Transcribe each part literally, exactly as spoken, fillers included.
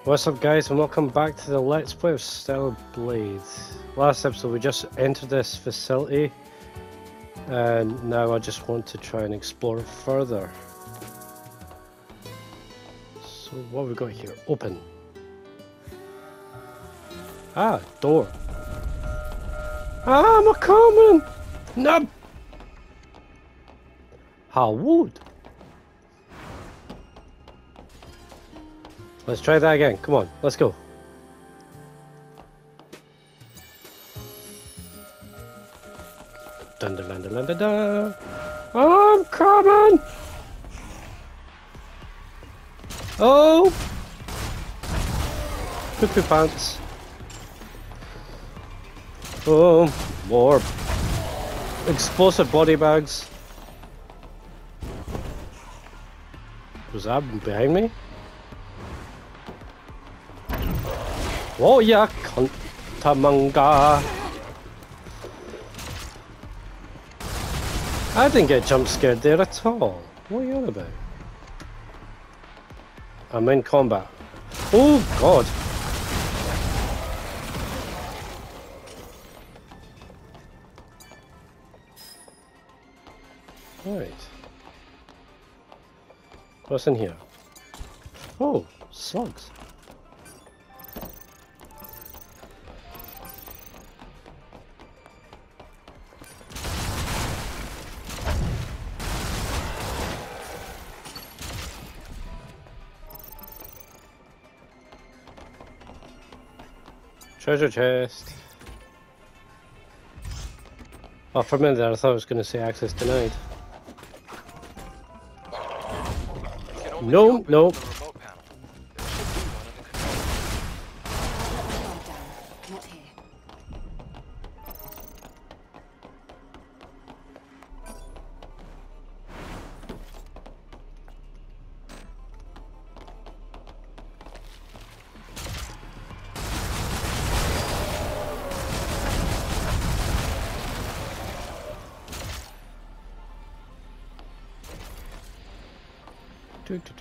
What's up guys and welcome back to the Let's Play of Stellar Blade. Last episode we just entered this facility and now I just want to try and explore it further. So what have we got here? Open. Ah, door. Ah, I'm a coming! No! Howard! Let's try that again. Come on, let's go. Dun dun dun dun dun dun dun. I'm coming! Oh! Poo poo pants. Oh, more explosive body bags. Was that behind me? Oh yeah, Kuntamanga. I didn't get jump scared there at all. What are you on about? I'm in combat. Oh god. Right. What's in here? Oh, slugs. Treasure chest. Oh, for a minute there I thought I was going to say access denied. No, no. Do do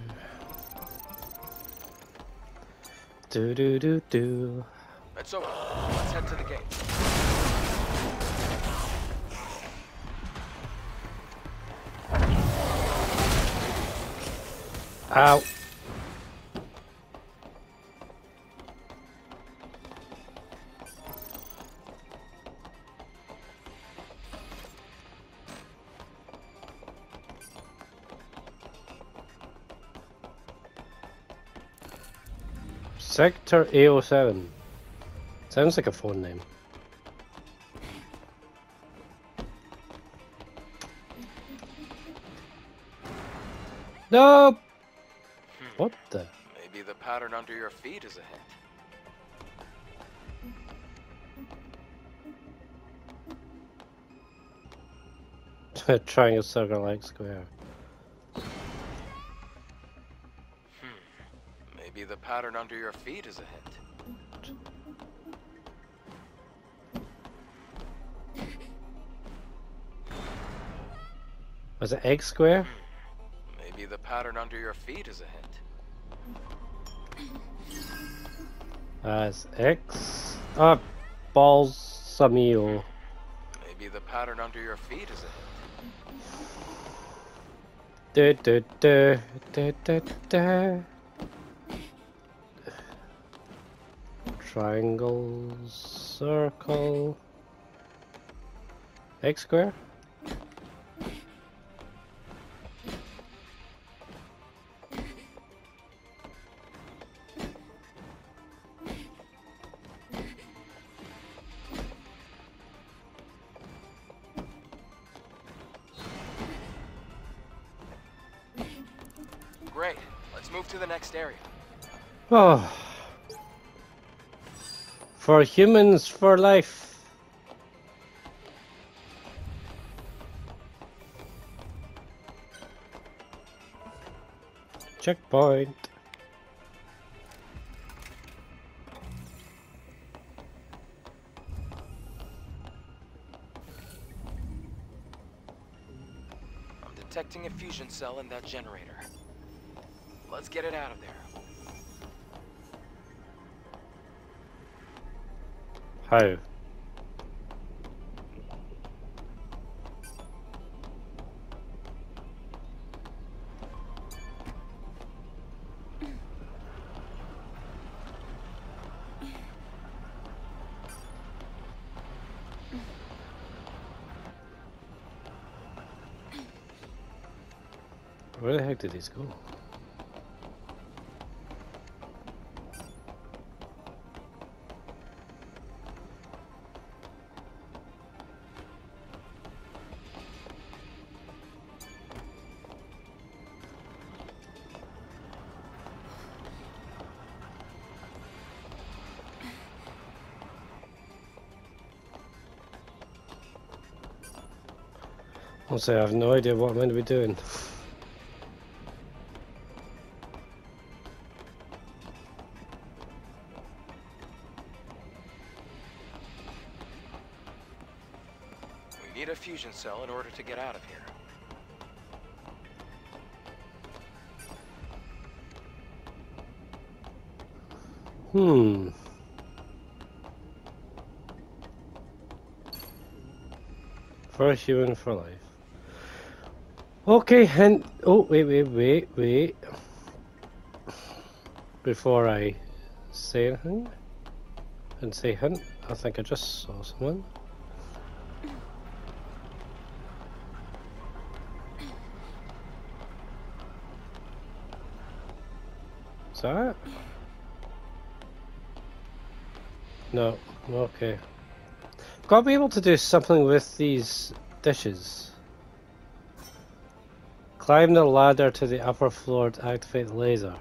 do. Do do do do. It's over. Let's head to the gate. Ow. Sector A zero seven. Sounds like a phone name. No! Hmm. What the? Maybe the pattern under your feet is a hint. Triangle, circle, like square. Maybe the pattern under your feet is a hint. Was it egg square? Maybe the pattern under your feet is a hint. That's X. Ah, balls, Samio. Maybe the pattern under your feet is a hint. Da da da da da da. Triangle, circle, X square. Great. Let's move to the next area. Oh. For humans, for life. Checkpoint. I'm detecting a fusion cell in that generator. Let's get it out of there. How? Where the heck did these go? Honestly, I have no idea what I'm going to be doing. We need a fusion cell in order to get out of here. Hmm. For a human for life. Okay, hint. Oh, wait, wait, wait, wait. Before I say anything and say hint, I think I just saw someone. Is that it? No. Okay. Gotta be able to do something with these dishes. Climb the ladder to the upper floor to activate the laser.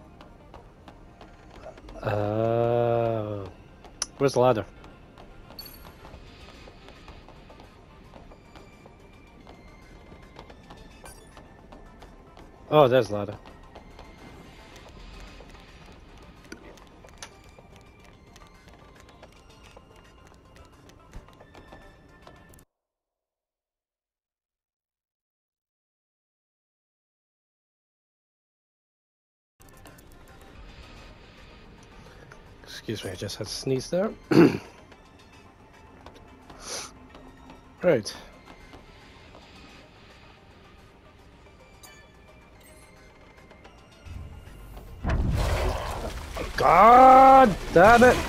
Uh, where's the ladder? Oh, there's the ladder. Excuse me, I just had to sneeze there. Right. God damn it!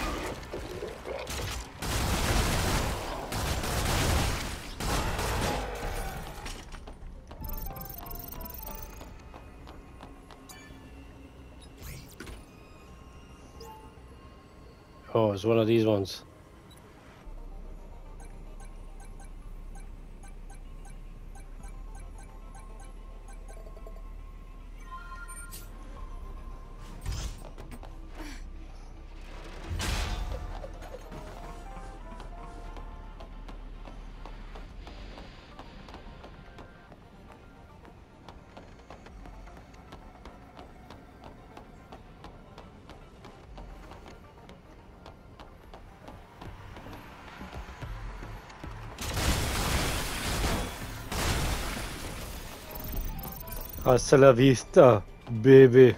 Oh, it's one of these ones. Hasta la vista, baby.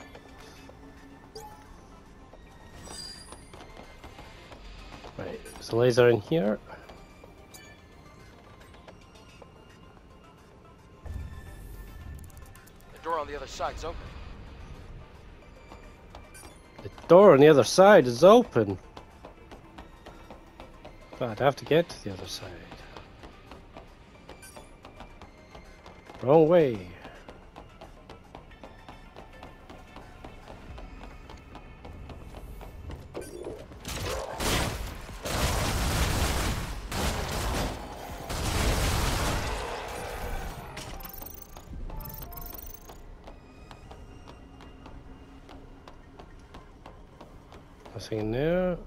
Right, there's a laser in here. The door on the other side's open. The door on the other side is open. But I'd have to get to the other side. Wrong way. Nothing in there.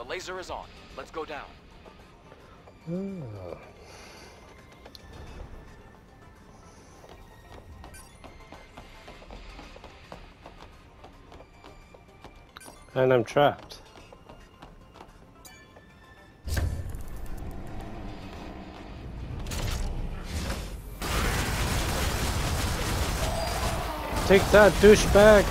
The laser is on. Let's go down. Oh. And I'm trapped. Take that, douchebag!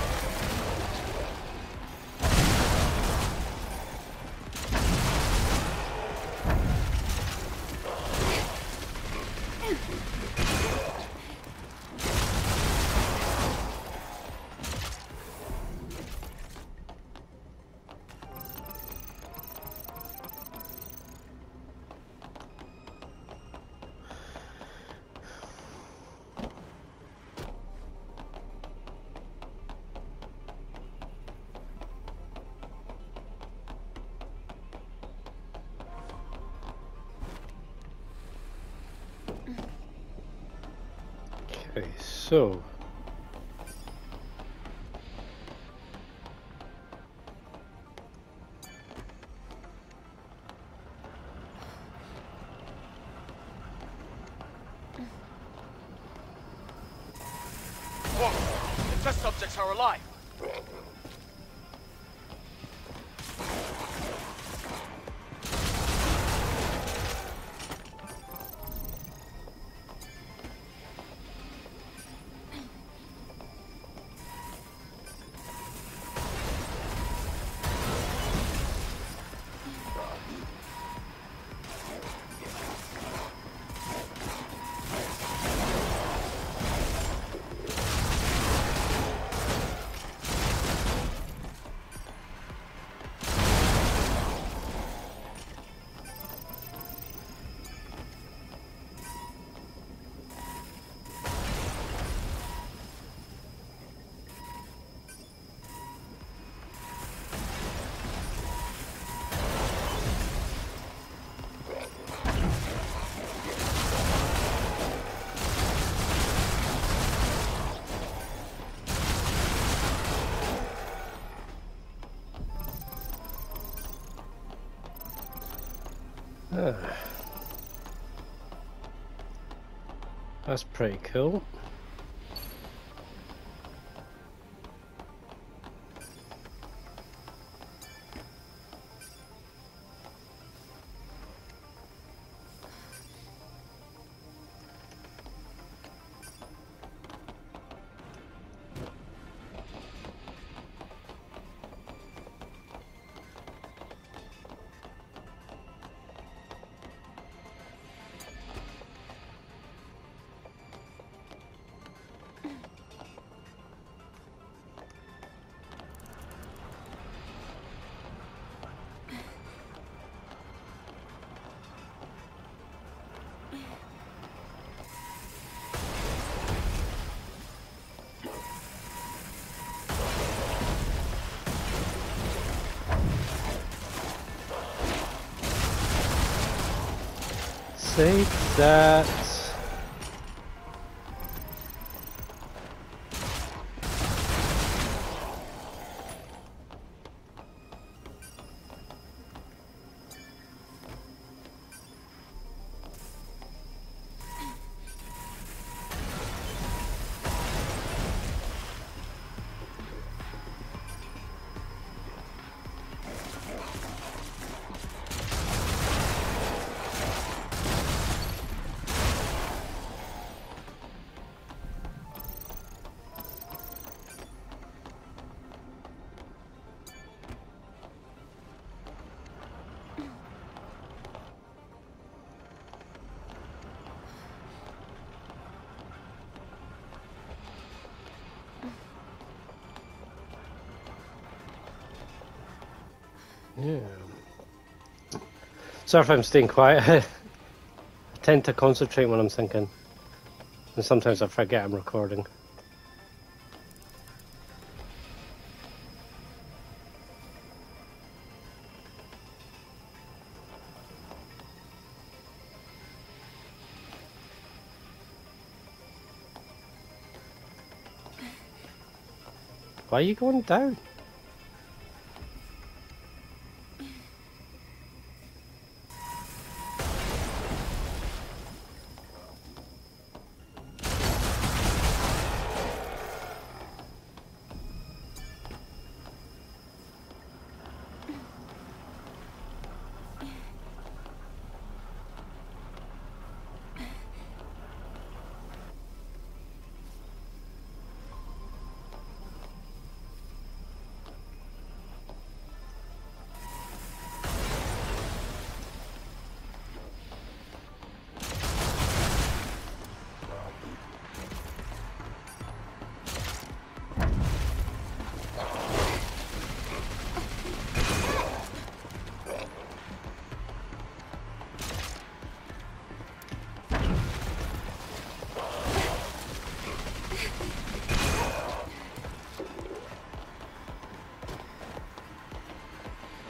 Okay, so Whoa! The test subjects are alive! uh, that's pretty cool. Take that. Yeah. Sorry if I'm staying quiet. I tend to concentrate when I'm thinking. And sometimes I forget I'm recording. Why are you going down?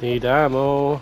Need ammo.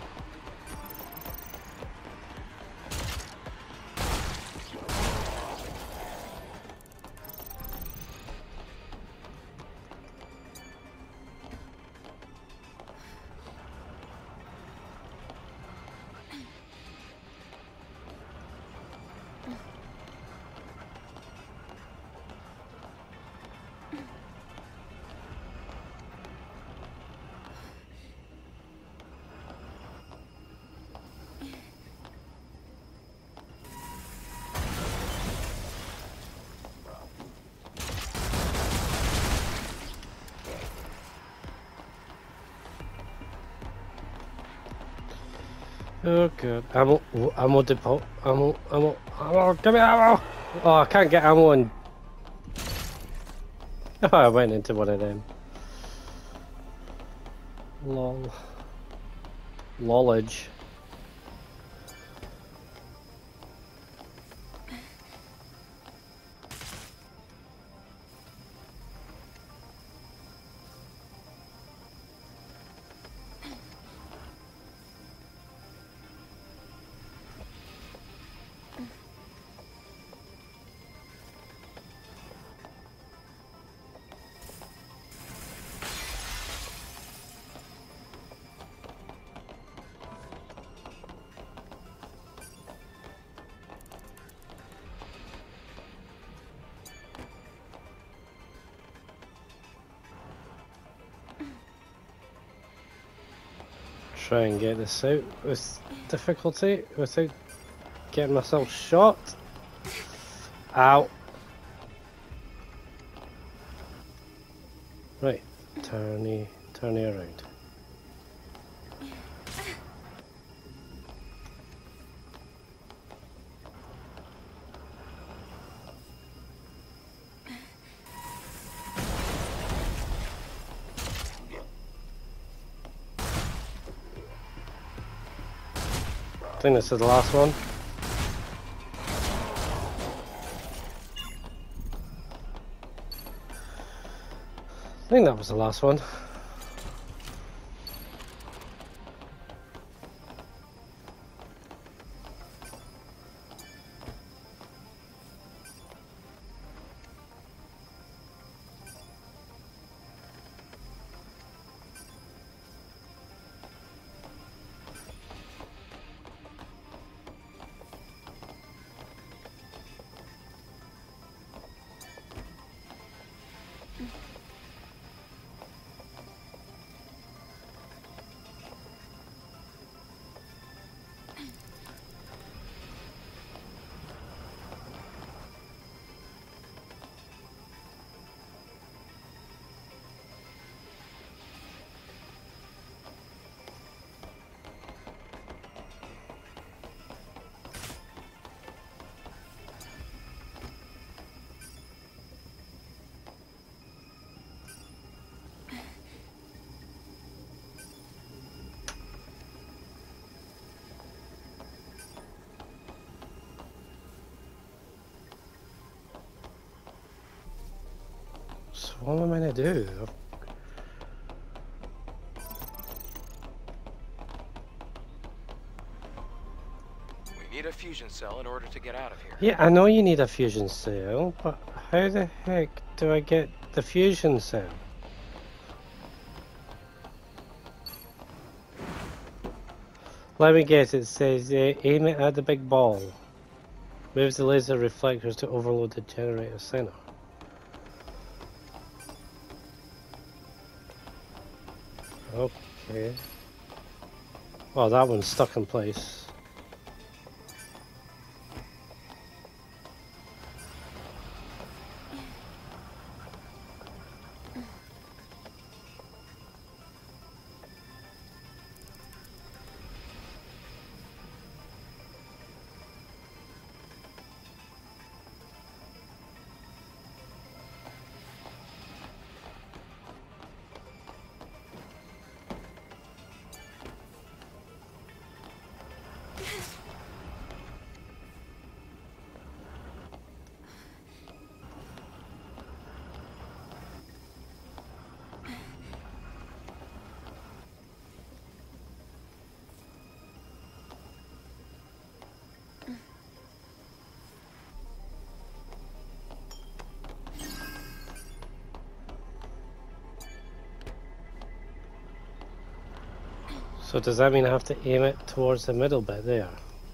Oh god, ammo, oh, ammo depot, ammo, ammo, ammo, give me ammo! Oh, I can't get ammo and... Oh, I went into one of them. Lol. Lolage. Try and get this out with difficulty without getting myself shot. Ow. Right, turny, turny around. I think this is the last one. I think that was the last one. So what am I gonna do? We need a fusion cell in order to get out of here. Yeah, I know you need a fusion cell, but how the heck do I get the fusion cell? Let me guess, it says uh, aim it at the big ball. Moves the laser reflectors to overload the generator center. Okay. Oh, that one's stuck in place. So does that mean I have to aim it towards the middle bit there?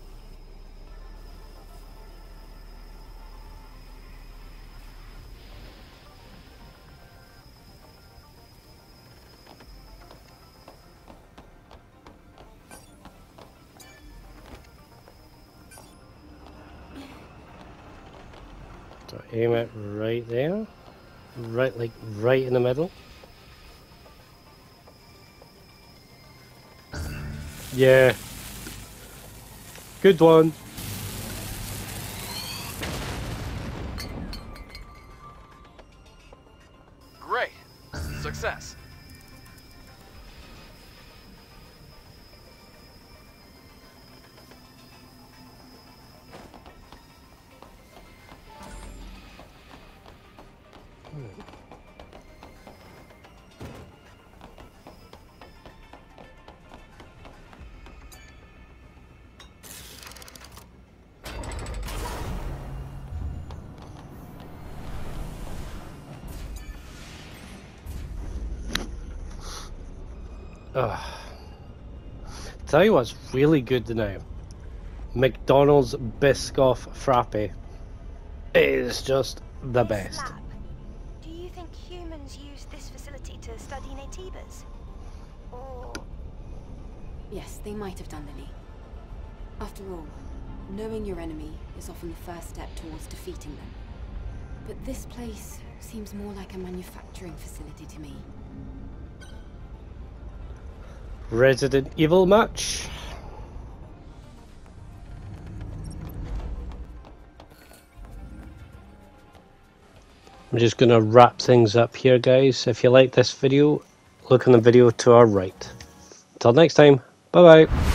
So aim it right there? Right, like right in the middle? Yeah. Good one. Great. Success. Ugh. Tell you what's really good now. McDonald's Biscoff Frappe. It is just the This best. lab, do you think humans use this facility to study Naytibas? Or... Yes, they might have done, Lily. After all, knowing your enemy is often the first step towards defeating them. But this place seems more like a manufacturing facility to me. Resident Evil match. I'm just gonna wrap things up here, guys. If you like this video, look on the video to our right. Until next time, bye bye.